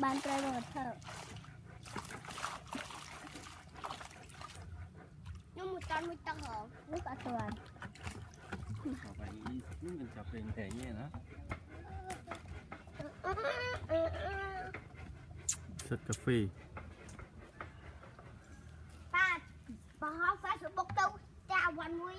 ban trai một thợ nhưng một con hổ nước cả tuần phải mình chọc hình thể như đó sật cà phê ba bà họ phải sự bốc đâu chào quanh muối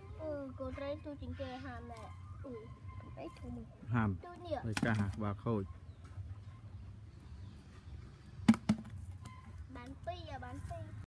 cô thấy tôi chính kê hàm mẹ đấy thôi hàm với cả hạt và khôi